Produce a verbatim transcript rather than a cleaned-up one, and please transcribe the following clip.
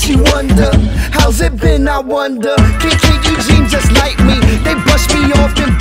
makes you wonder, how's it been, I wonder. Can Kid Eugene just like me? They brush me off and